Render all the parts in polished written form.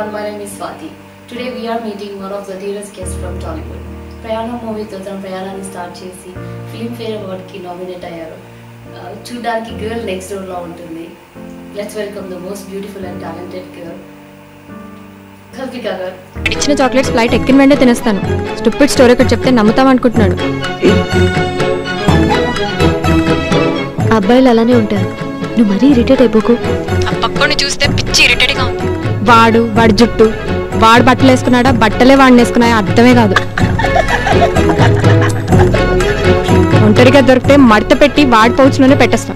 everyone, my name is Swati. Today we are meeting one of the dearest guests from Tollywood. Prayanam movie తో తన ప్రయాణాన్ని start చేసి Filmfare అవార్డ్కి nominate అయ్యారు. చూడడానికి girl next door లా ఉంటుంది. Let's welcome the most beautiful and talented girl Kalpika garu. ఇచ్చిన chocolates flight ఎక్కిన వెంటనే తినేస్తాను. స్టూపిడ్ స్టోరీ ఒకటి చెప్తే నమ్ముతాం అనుకుంటున్నాడు. అబ్బాయిలు అలానే ఉంటారు. నువ్వు మరీ ఇరిటేట్ అయిపోకు. ఆ పక్కని చూస్తే పిచ్చి ఇరిటేట్గా ఉంది. వాడి జుట్టు, వాడు బట్టలు వేసుకున్నాడా, బట్టలే వాడిని వేసుకున్నాయా అర్థమే కాదు. ఒంటరిగా దొరికితే మడత పెట్టి వాడి పౌచ్లోనే పెట్టేస్తాం.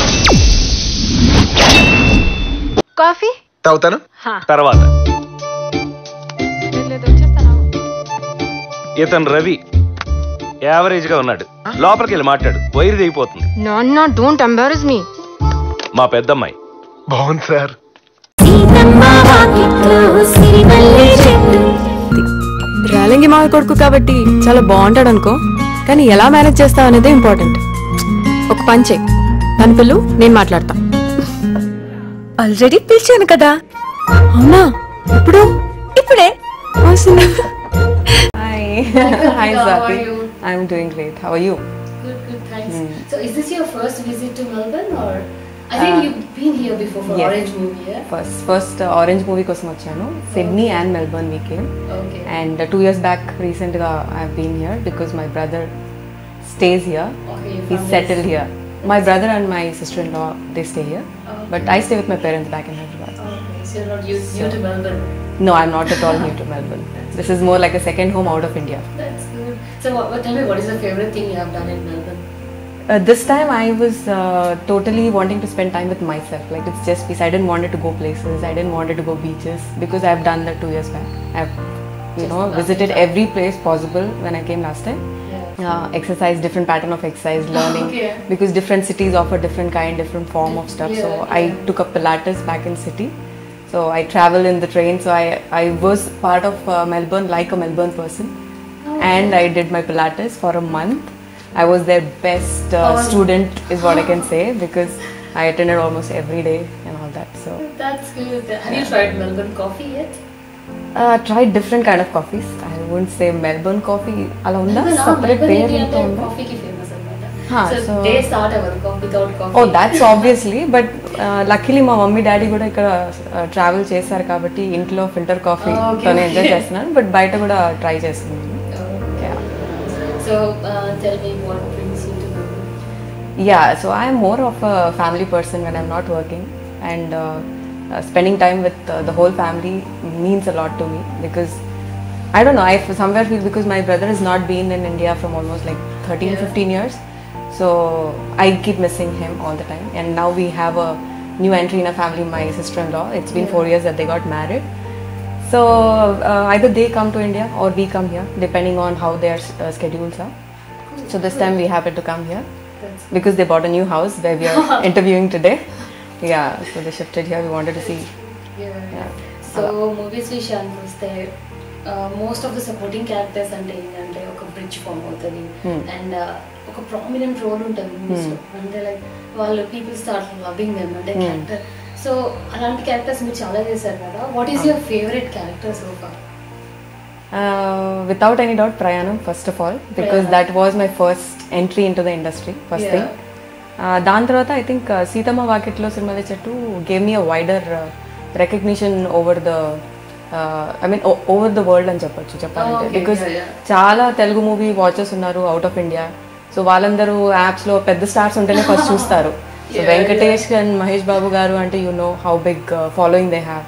కాఫీ తాగుతాను తర్వాత. ఇతను రవి యావరేజ్ గా ఉన్నాడు. లోపలికి వెళ్ళి మాట్లాడు, వైరు దిగిపోతుంది. నాన్న డోంట్ ఎంబారస్ మీ. మా పెద్దమ్మాయి బాగుంది సార్. రేలంగి మావి కొడుకు కాబట్టి చాలా బాగుంటాడు అనుకో, కానీ ఎలా మేనేజ్ చేస్తావు అనేది ఇంపార్టెంట్. ఒక పంచే తన పిల్లు, నేను మాట్లాడతా. ఆల్రెడీ పిలిచాను కదా. అవునా? ఇప్పుడు ఇప్పుడే. Hi Swati. I'm doing great. How are you? Good, thanks. So is this your first visit to Melbourne or I think you've been here before for yes. Orange movie, yeah? First Orange movie kosam vachanu. Sydney and Melbourne we came. Okay. And 2 years back recently I've been here because my brother stays here. Okay. He's settled here. My brother and my sister-in-law, they stay here. Okay. But I stay with my parents back in Hyderabad. Okay. So you're not new to Melbourne? No, I'm not at all new to Melbourne. This is more like a second home out of India. That's good. So tell me, what is the favorite thing you have done in Melbourne? This time I was totally wanting to spend time with myself. Like it's just because I didn't want to go places. I didn't want to go beaches because I've done that 2 years back. I've visited every place possible when I came last time. Yeah. Exercise, different pattern of exercise, learning. Okay. Because different cities offer different kind, different form of stuff. So I took up Pilates back in city. So I travel in the train. So I was part of Melbourne like a Melbourne person. And I did my Pilates for a month. I was their best student is what I can say because I attended almost every day and all that. So that's good. Have you tried Melbourne coffee yet? Tried different kind of coffees. I wouldn't say Melbourne coffee. Ala unda separate pair ento unda. Coffee ki famous anamata. So they start without coffee. Oh, that's obviously. But luckily my mummy daddy kuda ikkada travel chesaru kabatti intlo filter coffee tone enjoy chestunnanu. But baita kuda try chestunnanu. So tell me, what brings you to Melbourne? Yeah, so I am more of a family person when I'm not working, and spending time with the whole family means a lot to me because I don't know, I somewhere feel because my brother has not been in India from almost like 15 years, so I keep missing him all the time. And now we have a new entry in a family, my sister-in-law. It's been 4 years that they got married. So either they come to India or we come here, depending on how their schedules are. So this time we happened to come here because they bought a new house where we are interviewing today. Yeah, so they shifted here. We wanted to see. Yeah. So movies విషయానికి వస్తే most of the supporting characters అంటే ఏంటంటే ఒక bridge form అవుతుంది and ఒక prominent role ఉంటుంది movies లో. అంటే లైక్ వాళ్ళు పీపుల్ స్టార్ట్ లవింగ్ దెమ్ అంటే క్యారెక్టర్. సో అలాంటి క్యారెక్టర్స్ మీరు చాలా చేశారు కదా. What is your favourite character so far? Without any doubt, Prayanam, first of all, because that was my first entry into the industry, first thing. దాని తర్వాత I think Seethamma వాకిట్లో సినిమాల చెట్టు gave me a wider recognition over the over the world అని చెప్పాలంటే because చాలా Telugu movie watches ఉన్నారు out of India. So వాళ్ళందరూ యాప్స్ లో పెద్ద స్టార్స్ ఉంటేనే ఫస్ట్ చూస్తారు. So Venkatesh and Mahesh Babu garu ante you know how big following they have.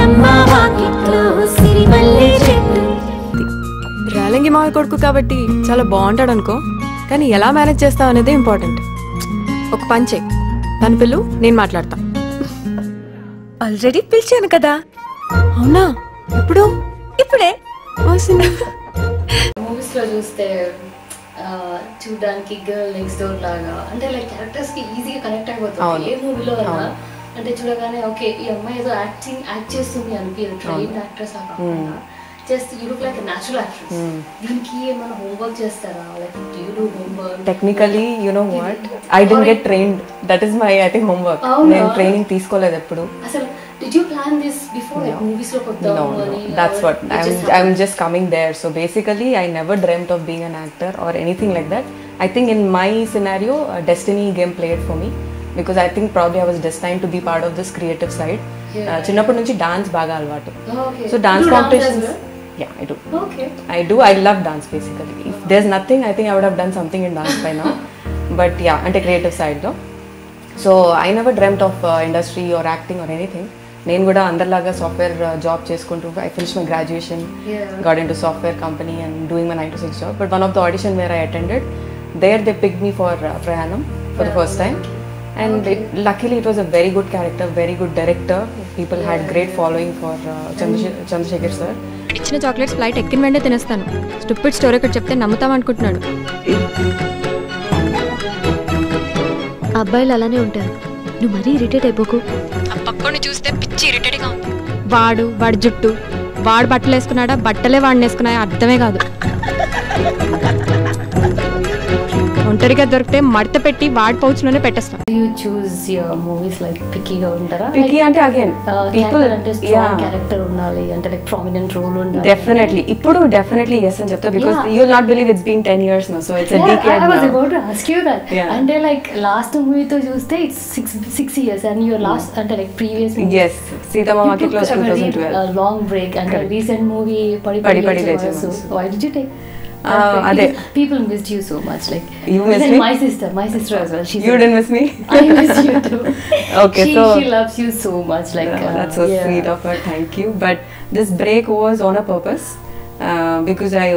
Relangi మావి కొడుకు కాబట్టి చాలా బాగుంటాడు అనుకో, కానీ ఎలా మేనేజ్ చేస్తావు అనేది ఇంపార్టెంట్. ఒక పంచే తన పిల్లు, నేను మాట్లాడతా. ఆల్రెడీ పిలిచాను కదా. అవునా? ఇప్పుడు ఇప్పుడే. మూవీస్ లో చూస్తే చూడడానికి గర్ల్ నెక్స్ట్ డోర్ లాగా అంటే లైక్ క్యారెక్టర్స్ కి ఈజీగా కనెక్ట్ అయిపోతుంది ఏ మూవీలో అయినా. అంటే చూడగానే ఓకే ఈ అమ్మాయి ఏదో యాక్ట్ చేస్తుంది అనిపించదు. ట్రైన్డ్ యాక్ట్రెస్ లా కాకుండా just you look like natural actress. దీనికి ఏమైనా హోంవర్క్ చేస్తారా? Like do you do homework? Technically you know what, I didn't get trained. That is my I think homework. నేను ట్రైనింగ్ తీసుకోలేదు ఎప్పుడు. అసలు Did you plan this before, like movies lo koddamu ani? No, that's what I'm just coming there. So basically I never dreamt of being an actor or anything like that. I think in my scenario destiny game played for me, because I think probably I was destined to be part of this creative side. చిన్నప్పటి నుంచి dance బాగా అలవాటు. Okay. So dance You dance competitions, as well? yeah, I do. Okay. I love dance basically. If there's nothing, I think I would have done something in dance by now. But yeah, అంటే creative side though. So I never dreamt of industry or acting or anything. నేను కూడా అందరిలాగా software job చేసుకుంటూ I finished my graduation, got into software company and doing my 9 to 6 job. But one of the audition where I attended, there they picked me for Prayanam for the first time. And luckily it was a very good character, very good director. People had great following for Chandrasekhar sir. ఇచ్చిన chocolates flight ఎక్కిన వెంటనే తినేస్తాను. Stupid story ఒకటి చెప్తే నమ్ముతాం అనుకుంటున్నాడు. అబ్బాయిలు అలానే ఉంటారు, నువ్వు మరీ ఇరిటేట్ అయిపోకు. ఆ పక్కని చూస్తే పిచ్చి ఇరిటేట్గా ఉంది. వాడి జుట్టు, వాడు బట్టలు వేసుకున్నాడా, బట్టలే వాడిని వేసుకున్నాయా అర్థమే కాదు. ఒంటరిగా దొరికితే మడత పెట్టి వాడి పౌచ్లోనే పెట్టేస్తాం. You choose your movies like picky-గా ఉంటారా? Picky అంటే again people అంటే strong character ఉండాలి అంటే like prominent role ఉండాలి. Definitely. ఇప్పుడు definitely yes అని చెప్తా, because you'll not believe it's been 10 years now, so it's a decade now. I was about to ask you that. Yeah. అంటే like last movie తో చూస్తే it's 6 years and your last అంటే like previous movie. Yes, Sitama Maki close 2012. A long break and a recent movie Padi Padi Leche Mansu. Why did you take? People missed you so much. Like you missed me. My sister as well. You didn't miss me. I miss you too. Okay, she loves you so much. Like that's so sweet of her. Thank you. But this break was on a purpose, because I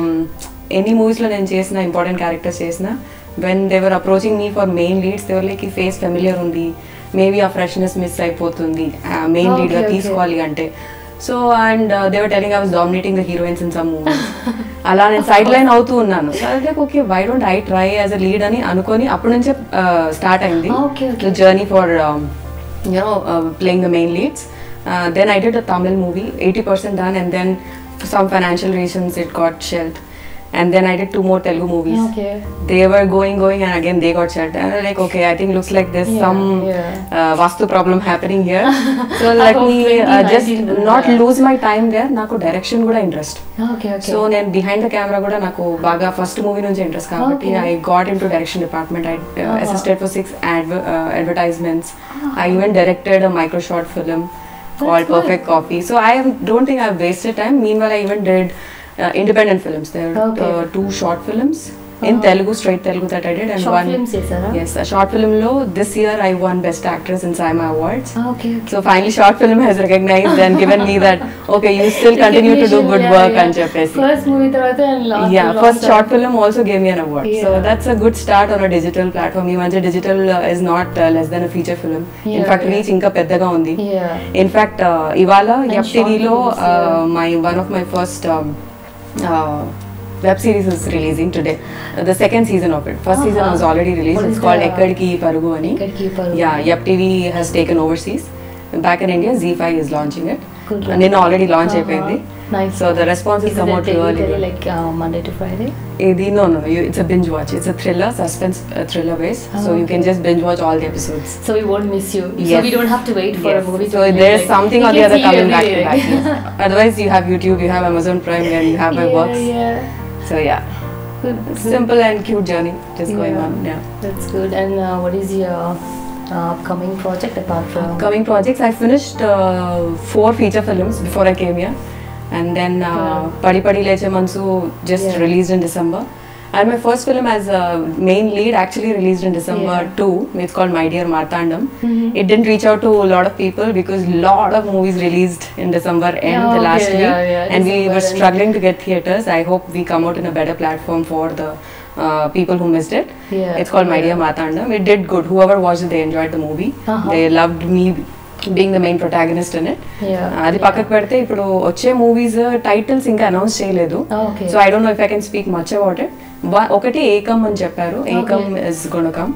any movies lo nen chesina important characters chesina, when they were approaching me for main leads, they were like ee face familiar undi, maybe a freshness miss అయిపోతుంది main lead ga తీసుకోవాలి అంటే. So and they were telling I was dominating the heroines in some movies. అలా నేను side line అవుతూ ఉన్నాను. So like okay why don't I try as a lead అని అనుకొని అప్పటి నుంచే స్టార్ట్ అయింది the journey for playing the main leads. Then I did a Tamil movie 80% done, and then for some financial reasons it got shelved. And then I did 2 more Telugu movies. Okay. They were going and again they got shelved. And I'm like, okay, I think looks like there's some vastu problem happening here. So let me just not lose my time there. Naku direction kuda interest. Okay. So then behind the camera kuda naku baga first movie nunchi interest kabatti I got into direction department. I assisted for 6 advertisements. I even directed a micro short film called Perfect Coffee. So I don't think I've wasted time. Meanwhile, I even did independent films. There are 2 short films in Telugu, straight Telugu that I did, and short one films chesara. Yes, a short film lo this year I won Best Actress in SIMA Awards. Okay. So finally short film has recognized and given me that okay, you still continue to do good work and cheppesi. First movie tarvata and last first short film also gave me an award. So that's a good start on a digital platform. Even digital is not less than a feature film. In fact reach inka peddaga undi. In fact ivala YapTV lo my one of my first web series is releasing today, the second season of it. First season was already released. It's called Ekkadiki Parugu ani. Yeah, YapTV has taken overseas. Back in India, ZEE5 is launching it. And then already launched ayindi. Nice. So the response is somewhat really good. Like Monday to Friday? No. It's a binge watch. It's a thriller, suspense thriller based. So you can just binge watch all the episodes. So we won't miss you. Yes. So we don't have to wait for a movie. So there's something or the other coming back to back. Otherwise you have YouTube, you have Amazon Prime, where you have my works. So yeah. Simple and cute journey just going on. Yeah. That's good. And what is your upcoming project apart from? Upcoming projects, I finished 4 feature films before I came here. And then Padi Padi Leche Mansu just released in December. And my first film as a main lead actually released in December 2. It's called My Dear Marthandam. It didn't reach out to a lot of people because lot of movies released in December end last week. And we were struggling to get theatres. I hope we come out in a better platform for the people who missed it. It's called My Dear Marthandam. It did good. Whoever watched it, they enjoyed the movie. They loved me being the main protagonist in it. అది పక్కకు పెడితే ఇప్పుడు వచ్చే movies titles ఇంకా announce చేయలేదు. So I don't know if I can speak much about it. ఒకటి ఏకమ్ అని చెప్పారు. Ekam is gonna come.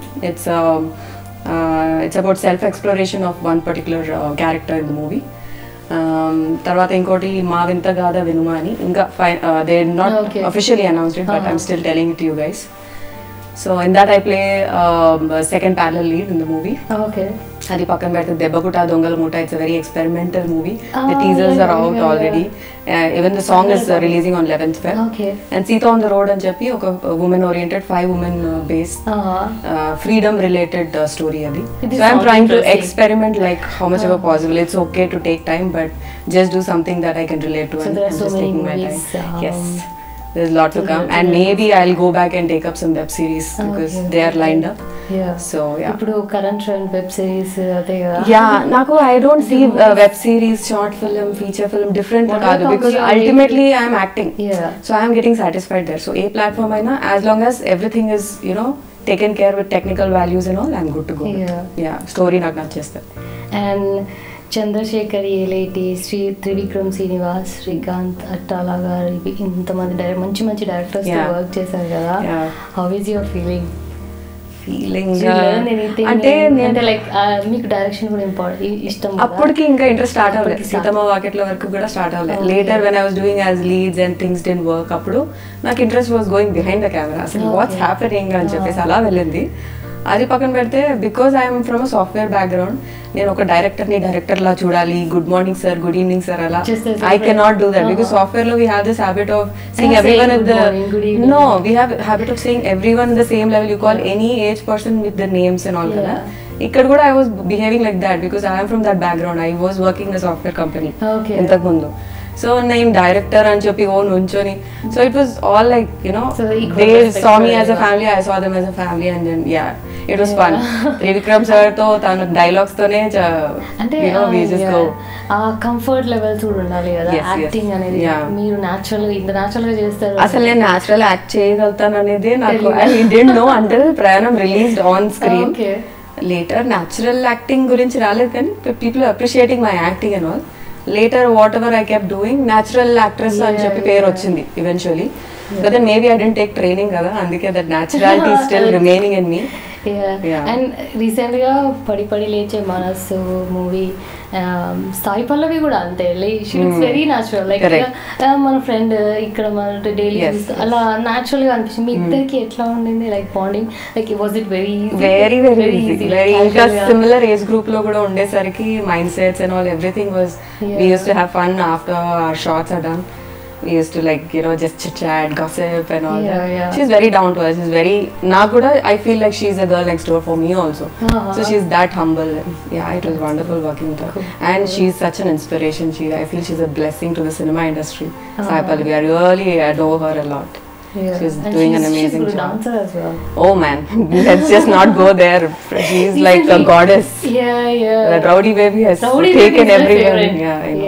It's about self exploration of one particular character in the movie. తర్వాత ఇంకోటి మా వింత గాథ వినుమా అని ఇంకా they not officially announced it but I'm still telling it you guys. So in that I play second parallel lead in the movie. Okay. అది పక్కన పెడితే దెబ్బకుట దొంగల మూట, it's very experimental movie. Ah, The teasers yeah, are out yeah, already. Even the song is releasing on 11th Feb. Okay. And Sita on the Road అని చెప్పి ఒక women oriented 5 women based freedom related story అది. This So I'm sounds trying to interesting. experiment like how much ever possible. It's okay to take time, but just do something that I can relate to. So and there are I'm so just many taking my movies, time. Yes. There's a lot to come, and maybe I'll go back and take up some web series because they are lined up. Yeah. So yeah. ఇప్పుడు current trend web series అదే కదా. Yeah, నాకు I don't see web series, short film, feature film different Whatever కాదు, comes because your way. ultimately I am acting. Yeah. So I am getting satisfied there. So a platform అయినా as long as everything is taken care with technical values and all, I'm good to go. Yeah, story నాకు నచ్చేస్తుంది. And Chandrasekhar Yeleti, Trivikram Srinivas, Srikanth Addala garu, ఇంతమంది మంచి మంచి directors work చేశారు కదా. How is your feeling? అంటే like మీకు డైరెక్షన్ కూడా ఇష్టం. అప్పటికి ఇంకా ఇంట్రెస్ట్ స్టార్ట్ అవ్వలేదు, సీతమ్మ వాకిట్ల వరకు కూడా స్టార్ట్ అవ్వలేదు. Later when I was doing as leads and things didn't work, అప్పుడు నాకు interest was going behind the camera. అసలు వాట్స్ హ్యాపెనింగ్ అని చెప్పేసి అలా వెళ్ళింది. అది పక్కన పెడితే because I'm from a software background, నేను ఒక డైరెక్టర్ లా చూడాలి, good morning sir, good evening sir అలా I can not do that. Because software లో we have this habit of seeing everyone with we have habit of seeing everyone the same level. You call any age person with the names and all కదా. ఇక్కడ కూడా I was behaving like that because I'm from that background. I was working in software company ఇంతకు ముందు. So నేను director అని చెప్పి నుంచొని, so it was all like they saw me as a family, I saw them as a family, and then yeah it was fun. Trivikram sir తో తన dialogues తోనే ఆ కంఫర్ట్ లెవెల్స్ కూడా ఉండాలి కదా యాక్టింగ్ అనేది. మీరు న్యాచురల్ గా చేస్తారు. అసలు నేను న్యాచురల్ యాక్ట్ చేయగలుగుతాను అనేది నాకు I didn't know until Prayanam released on screen. Later natural acting గురించి రాలేదు, కానీ people appreciating my acting and all. Later whatever I kept doing, natural actress అని చెప్పి పేరు వచ్చింది eventually. But then maybe I didn't take training కదా, అందుకే that naturality is still remaining in me. And recent గా పడి పడి లేచే మనసు మూవీ, సాయి పల్లవి కూడా అంతే, she looks very natural. Like మన ఫ్రెండ్ ఇక్కడ మన డైలీ అలా న్యాచురల్ గా అనిపిస్తుంది. మీ ఇద్దరికి ఎట్లా ఉండింది like bonding? Like was it very easy? ఇంకా సిమిలర్ ఏజ్ గ్రూప్ లో కూడా ఉండేసరికి mind sets and all everything was, we used to have fun after our shots are done. We used to just chit chat, gossip and all that. She's very down to earth. She's very Naguda. I feel like she's a girl next door for me also. So she's that humble. Yeah, it was wonderful working with her. And she's such an inspiration. I feel she's a blessing to the cinema industry. Sai Pallavi, I really adore her a lot. She's doing an amazing job. She's a dancer as well. Oh man, let's just not go there. She's like a goddess. The Rowdy Baby has taken everyone.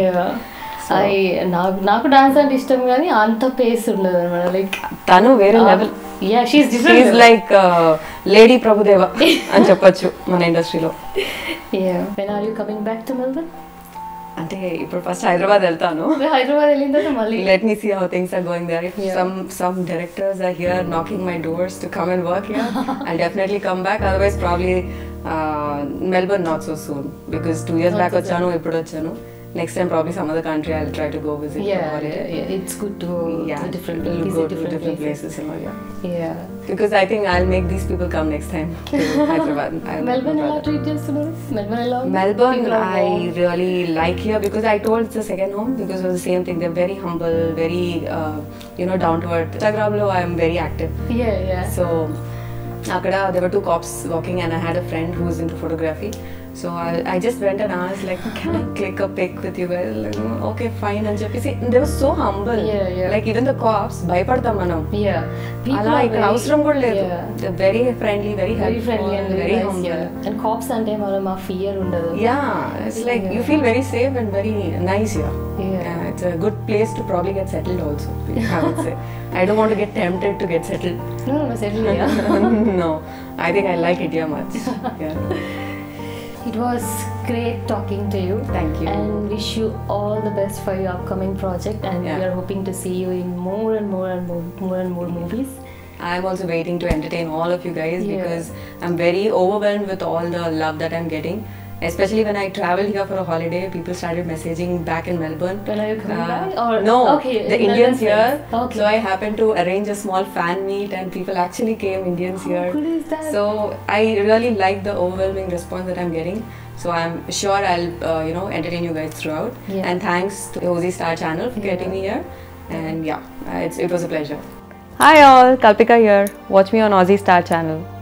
నాకు dance అంటే ఇష్టం కానీ అంత face ఉండదు అనమాట. Like తను వేరే level. She like lady Prabhudeva అని చెప్పొచ్చు మన ఇండస్ట్రీలో. When are you coming back to Melbourne? అంటే ఇప్పుడు ఫస్ట్ హైదరాబాద్ వెళ్తాను. హైదరాబాద్ వెళ్ళిన తర్వాత మళ్ళీ let me see how things are going there. If some directors are here knocking my doors to come and work here, I'll definitely come back. Otherwise probably Melbourne not so soon, because 2 years back వచ్చాను, ఇప్పుడు వచ్చాను. Next time probably some other country I'll try to go visit. It's good to go to different places and all. Because I think I'll make these people come next time to Hyderabad. Melbourne ela treat chestunaru? Melbourne I really like here because I told it's a second home, because of the same thing. They're very humble, very down to earth. Instagram lo I am very active. So akada there were 2 cops walking and I had a friend who's into photography. So I just went and asked like, can I click a pic with you guys? Like, okay, fine. And see, they were so humble. Like even the cops, bhaypadtam manam. Ala ikkada avsaram kuda ledu. They're very friendly, very helpful, and very humble. And cops ante ma fear undadu. It's like you feel very safe and very nice here. It's a good place to probably get settled also, I would say. I don't want to get tempted to get settled. No, settled here. No, I think I like it here much. It was great talking to you. Thank you. And wish you all the best for your upcoming project. And we are hoping to see you in more and more movies. I'm also waiting to entertain all of you guys because I'm very overwhelmed with all the love that I'm getting. Especially when I traveled here for a holiday, people started messaging back in Melbourne. When are you coming back? Or No, okay, the Melbourne Indians here. friends. Okay. So I happened to arrange a small fan meet, and people actually came, Indians here. cool is that? So I really like the overwhelming response that I'm getting. So I'm sure I'll entertain you guys throughout. Yeah. And thanks to the Aussie Star channel for getting me here. And yeah, it was a pleasure. Hi all, Kalpika here. Watch me on Aussie Star channel.